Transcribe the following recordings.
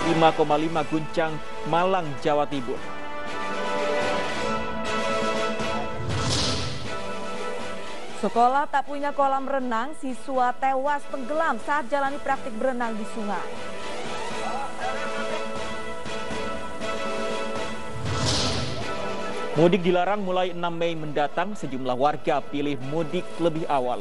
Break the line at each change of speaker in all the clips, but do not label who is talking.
5,5 guncang Malang, Jawa Timur.
Sekolah tak punya kolam renang, siswa tewas tenggelam saat jalani praktik berenang di sungai.
Mudik dilarang mulai 6 Mei mendatang, sejumlah warga pilih mudik lebih awal.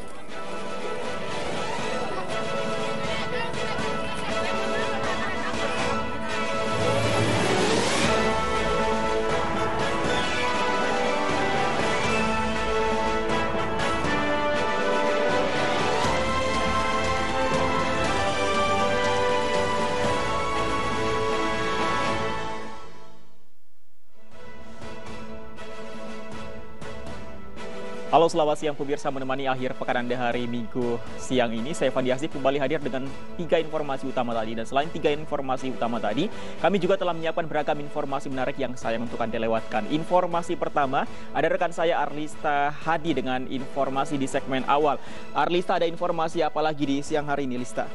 Halo, selamat siang pemirsa, menemani akhir pekan Anda hari Minggu siang ini. Saya Fandi Hasib kembali hadir dengan 3 informasi utama tadi. Dan selain 3 informasi utama tadi, kami juga telah menyiapkan beragam informasi menarik yang sayang untuk Anda lewatkan. Informasi pertama, ada rekan saya Arlista Hadi dengan informasi di segmen awal. Arlista, ada informasi apa lagi di siang hari ini, Lista?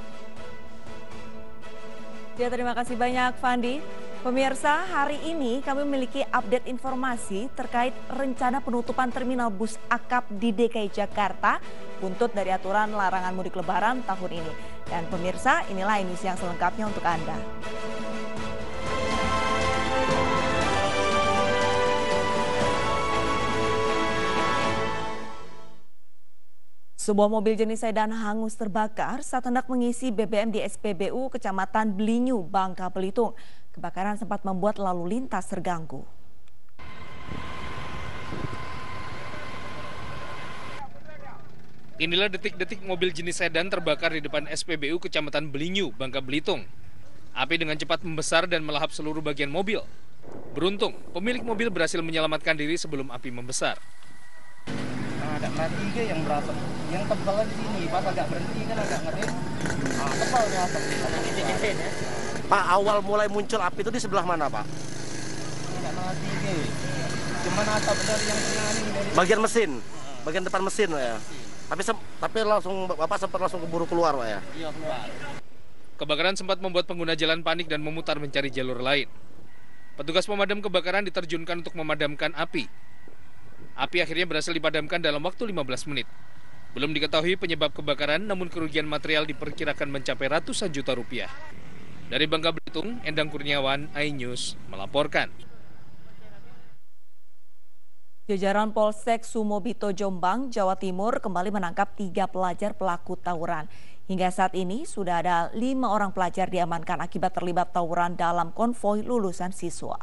Ya, terima kasih banyak, Fandi. Pemirsa, hari ini kami memiliki update informasi terkait rencana penutupan terminal bus akap di DKI Jakarta buntut dari aturan larangan mudik lebaran tahun ini. Dan pemirsa, inilah news yang selengkapnya untuk Anda. Sebuah mobil jenis sedan hangus terbakar saat hendak mengisi BBM di SPBU Kecamatan Belinyu, Bangka Belitung. Kebakaran sempat membuat lalu lintas terganggu.
Inilah detik-detik mobil jenis sedan terbakar di depan SPBU Kecamatan Belinyu, Bangka Belitung. Api dengan cepat membesar dan melahap seluruh bagian mobil. Beruntung, pemilik mobil berhasil menyelamatkan diri sebelum api membesar.
Ada mati ke yang berasap, yang tebal di sini, pas agak berhenti kan agak ngeri. Tebalnya asap.
Pak, awal mulai muncul api itu di sebelah mana, Pak?
Ada mati ke. Cuman asap dari yang tengah ini dari
bagian mesin, bagian depan mesin, Pak ya. Tapi langsung Bapak sempat langsung keburu keluar, Pak ya.
Iya, keluar.
Kebakaran sempat membuat pengguna jalan panik dan memutar mencari jalur lain. Petugas pemadam kebakaran diterjunkan untuk memadamkan api. Api akhirnya berhasil dipadamkan dalam waktu 15 menit. Belum diketahui penyebab kebakaran, namun kerugian material diperkirakan mencapai ratusan juta rupiah. Dari Bangka Belitung, Endang Kurniawan, iNews melaporkan.
Jajaran Polsek Sumobito Jombang, Jawa Timur kembali menangkap 3 pelajar pelaku tawuran. Hingga saat ini sudah ada 5 orang pelajar diamankan akibat terlibat tawuran dalam konvoi lulusan siswa.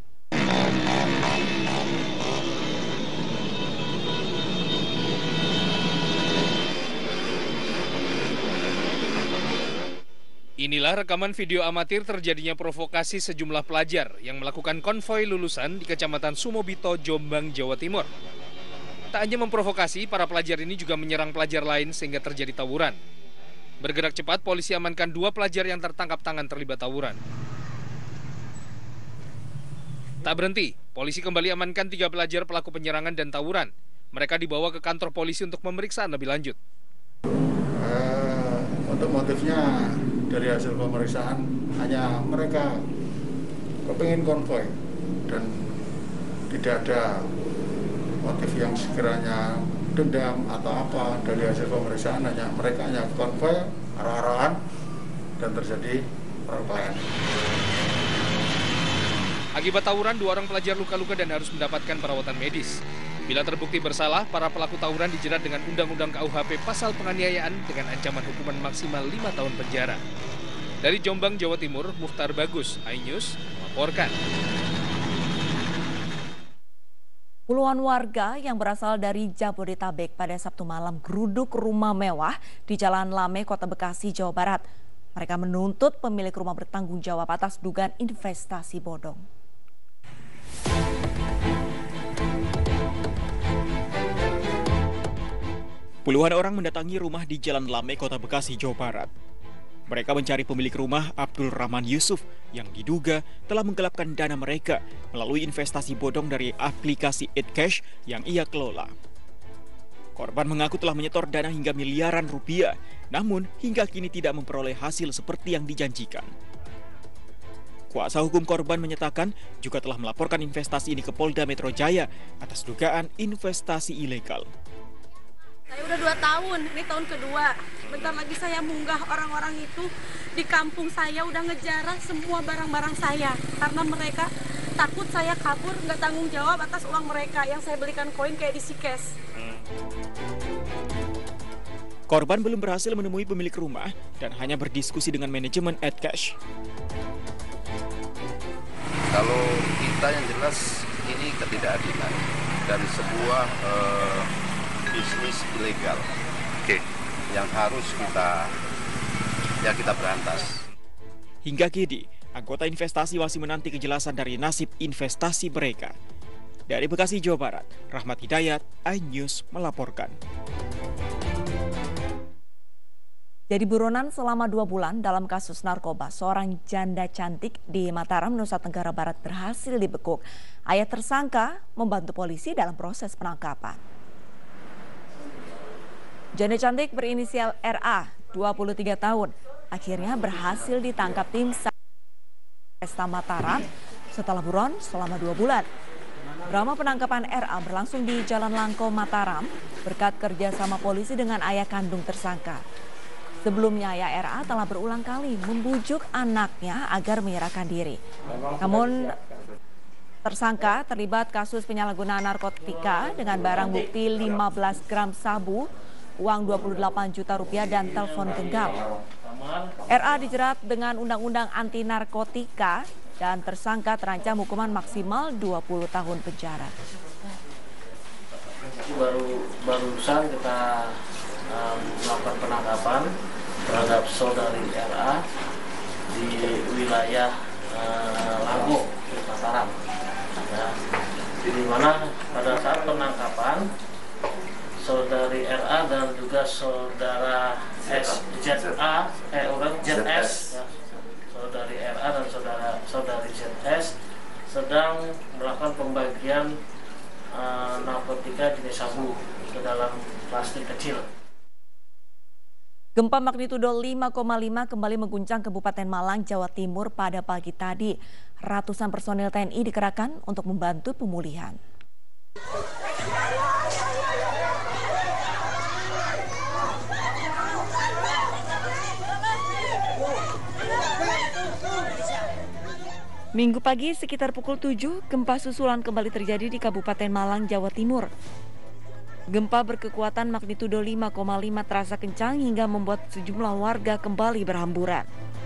Inilah rekaman video amatir terjadinya provokasi sejumlah pelajar yang melakukan konvoi lulusan di Kecamatan Sumobito, Jombang, Jawa Timur. Tak hanya memprovokasi, para pelajar ini juga menyerang pelajar lain sehingga terjadi tawuran. Bergerak cepat, polisi amankan 2 pelajar yang tertangkap tangan terlibat tawuran. Tak berhenti, polisi kembali amankan 3 pelajar pelaku penyerangan dan tawuran. Mereka dibawa ke kantor polisi untuk pemeriksaan lebih lanjut.
Untuk motifnya dari hasil pemeriksaan hanya mereka kepingin konvoi dan tidak ada motif yang sekiranya dendam atau apa. Dari hasil pemeriksaan mereka hanya konvoi, arah-arahan dan terjadi perkelahian.
Akibat tawuran, 2 orang pelajar luka-luka dan harus mendapatkan perawatan medis. Bila terbukti bersalah, para pelaku tawuran dijerat dengan Undang-Undang KUHP pasal penganiayaan dengan ancaman hukuman maksimal 5 tahun penjara. Dari Jombang, Jawa Timur, Mukhtar Bagus, iNews melaporkan.
Puluhan warga yang berasal dari Jabodetabek pada Sabtu malam geruduk rumah mewah di Jalan Lame, Kota Bekasi, Jawa Barat. Mereka menuntut pemilik rumah bertanggung jawab atas dugaan investasi bodong.
Puluhan orang mendatangi rumah di Jalan Lame, Kota Bekasi, Jawa Barat. Mereka mencari pemilik rumah Abdul Rahman Yusuf yang diduga telah menggelapkan dana mereka melalui investasi bodong dari aplikasi EdCash yang ia kelola. Korban mengaku telah menyetor dana hingga miliaran rupiah, namun hingga kini tidak memperoleh hasil seperti yang dijanjikan. Kuasa hukum korban menyatakan juga telah melaporkan investasi ini ke Polda Metro Jaya atas dugaan investasi ilegal.
Saya udah 2 tahun, ini tahun kedua. Bentar lagi saya munggah, orang-orang itu di kampung saya udah ngejarah semua barang-barang saya. Karena mereka takut saya kabur, nggak tanggung jawab atas uang mereka yang saya belikan koin kayak di Sikes.
Korban belum berhasil menemui pemilik rumah dan hanya berdiskusi dengan manajemen Adcash.
Kalau kita yang jelas ini ketidakadilan dan sebuah bisnis ilegal yang harus kita berantas.
Hingga kini, anggota investasi masih menanti kejelasan dari nasib investasi mereka. Dari Bekasi, Jawa Barat, Rahmat Hidayat, iNews melaporkan.
Jadi buronan selama 2 bulan dalam kasus narkoba, seorang janda cantik di Mataram, Nusa Tenggara Barat berhasil dibekuk. Ayah tersangka membantu polisi dalam proses penangkapan. Janda cantik berinisial RA, 23 tahun, akhirnya berhasil ditangkap tim Polresta Mataram setelah buron selama 2 bulan. Drama penangkapan RA berlangsung di Jalan Langko, Mataram berkat kerjasama polisi dengan ayah kandung tersangka. Sebelumnya ayah RA telah berulang kali membujuk anaknya agar menyerahkan diri. Namun tersangka terlibat kasus penyalahgunaan narkotika dengan barang bukti 15 gram sabu, uang 28 juta rupiah dan telepon genggam. RA dijerat dengan undang-undang anti narkotika dan tersangka terancam hukuman maksimal 20 tahun penjara.
Barusan kita melakukan penangkapan terhadap saudari RA di wilayah Langko, Mataram. Ya, di mana pada saat penangkapan saudari RA dan juga saudara ZS, saudari RA dan saudari ZS sedang melakukan pembagian narkotika jenis sabu ke dalam plastik kecil.
Gempa magnitudo 5,5 kembali mengguncang Kabupaten Malang, Jawa Timur pada pagi tadi. Ratusan personil TNI dikerahkan untuk membantu pemulihan. Minggu pagi sekitar pukul 7, gempa susulan kembali terjadi di Kabupaten Malang, Jawa Timur. Gempa berkekuatan magnitudo 5,5 terasa kencang hingga membuat sejumlah warga kembali berhamburan.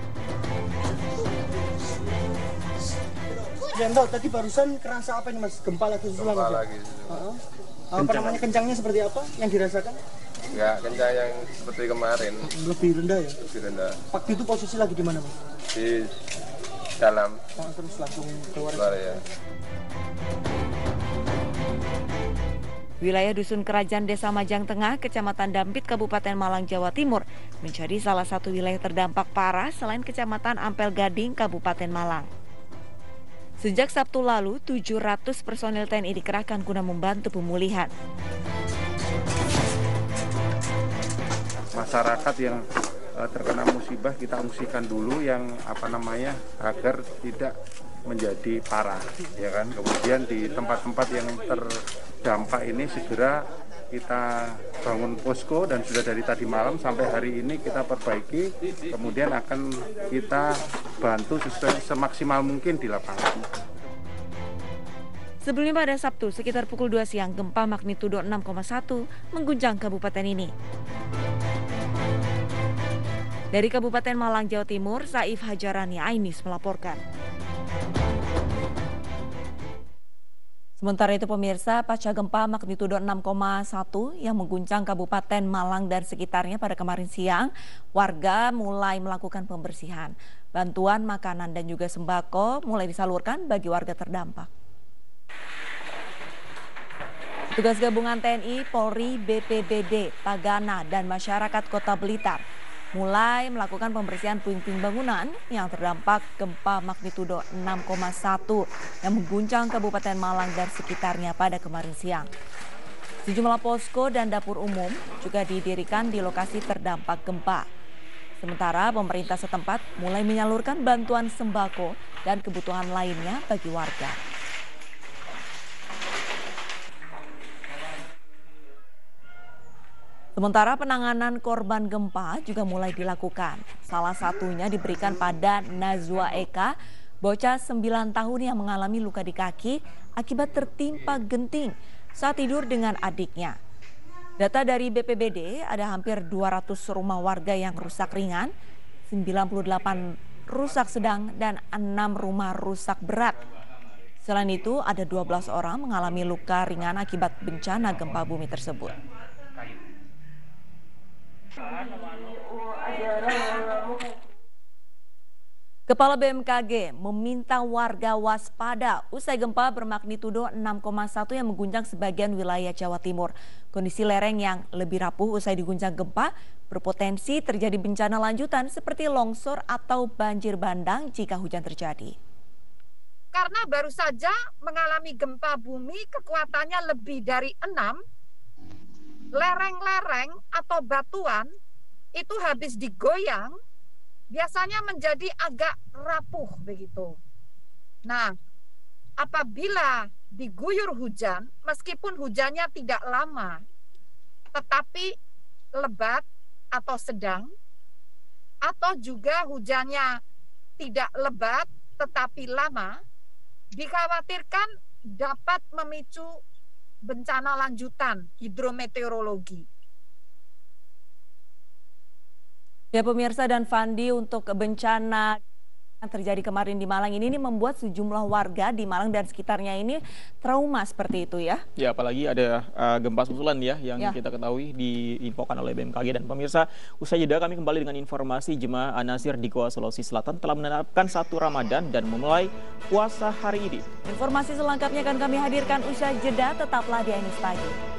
Jendol, tadi barusan kerasa apa ini Mas? Gempa lagi susulan?
Gempa lagi.
Apa namanya, kencangnya seperti apa yang dirasakan?
Enggak kencang yang seperti kemarin.
Lebih rendah ya?
Lebih rendah.
Waktu itu posisi lagi di mana Mas?
Di dalam.
Terus langsung keluar
ya.
Wilayah Dusun Kerajaan Desa Majang Tengah, Kecamatan Dampit, Kabupaten Malang, Jawa Timur menjadi salah satu wilayah terdampak parah selain Kecamatan Ampel Gading, Kabupaten Malang. Sejak Sabtu lalu, 700 personil TNI dikerahkan guna membantu pemulihan.
Masyarakat yang terkena musibah kita ungsikan dulu yang agar tidak menjadi parah, ya kan. Kemudian di tempat-tempat yang terdampak ini segera kita bangun posko dan sudah dari tadi malam sampai hari ini kita perbaiki, kemudian akan kita bantu semaksimal mungkin di lapangan.
Sebelumnya pada Sabtu sekitar pukul 2 siang gempa magnitudo 6,1 mengguncang kabupaten ini. Dari Kabupaten Malang, Jawa Timur, Saif Hajarani, iNews melaporkan. Sementara itu pemirsa, pasca gempa magnitudo 6,1 yang mengguncang Kabupaten Malang dan sekitarnya pada kemarin siang, warga mulai melakukan pembersihan. Bantuan makanan dan juga sembako mulai disalurkan bagi warga terdampak. Tugas gabungan TNI, Polri, BPBD, Tagana, dan masyarakat Kota Blitar mulai melakukan pembersihan puing-puing bangunan yang terdampak gempa magnitudo 6,1 yang mengguncang Kabupaten Malang dan sekitarnya pada kemarin siang. Sejumlah posko dan dapur umum juga didirikan di lokasi terdampak gempa. Sementara pemerintah setempat mulai menyalurkan bantuan sembako dan kebutuhan lainnya bagi warga. Sementara penanganan korban gempa juga mulai dilakukan. Salah satunya diberikan pada Nazwa Eka, bocah 9 tahun yang mengalami luka di kaki akibat tertimpa genting saat tidur dengan adiknya. Data dari BPBD, ada hampir 200 rumah warga yang rusak ringan, 98 rusak sedang, dan 6 rumah rusak berat. Selain itu, ada 12 orang mengalami luka ringan akibat bencana gempa bumi tersebut. Kepala BMKG meminta warga waspada usai gempa bermagnitudo 6,1 yang mengguncang sebagian wilayah Jawa Timur. Kondisi lereng yang lebih rapuh usai diguncang gempa berpotensi terjadi bencana lanjutan seperti longsor atau banjir bandang jika hujan terjadi.
Karena baru saja mengalami gempa bumi kekuatannya lebih dari 6, lereng-lereng atau batuan itu habis digoyang biasanya menjadi agak rapuh begitu. Nah, apabila diguyur hujan, meskipun hujannya tidak lama, tetapi lebat atau sedang, atau juga hujannya tidak lebat tetapi lama, dikhawatirkan dapat memicu bencana lanjutan hidrometeorologi.
Ya pemirsa dan Fandi, untuk bencana yang terjadi kemarin di Malang ini membuat sejumlah warga di Malang dan sekitarnya ini trauma seperti itu ya. Ya apalagi ada gempa susulan ya yang kita ketahui diinfokan oleh BMKG. Dan pemirsa, usai jeda kami kembali dengan informasi jemaah An-Nasir di Goa, Sulawesi Selatan telah menerapkan 1 Ramadan dan memulai puasa hari ini. Informasi selengkapnya akan kami hadirkan usai jeda, tetaplah di Ainus Pagi.